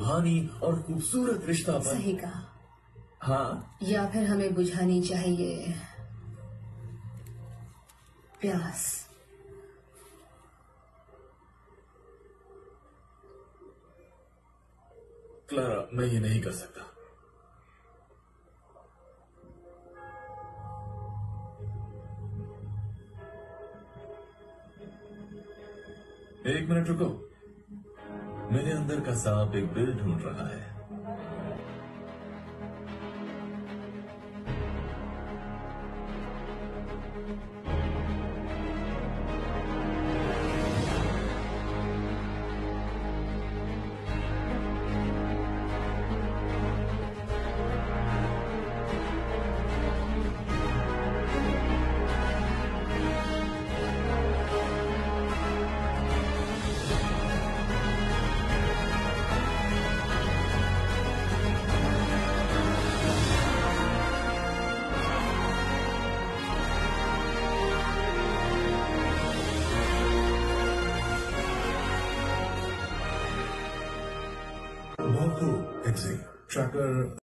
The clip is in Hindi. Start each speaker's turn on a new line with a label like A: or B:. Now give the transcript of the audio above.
A: रूहानी और खूबसूरत रिश्ता बन।
B: सही कहा।
A: हाँ,
B: या फिर हमें बुझानी चाहिए प्यास।
A: क्लारा, मैं ये नहीं कर सकता। एक मिनट रुको, मेरे अंदर का सांप एक बिल ढूंढ रहा है।
C: बहुत खूब, एक्सी। ट्रैकर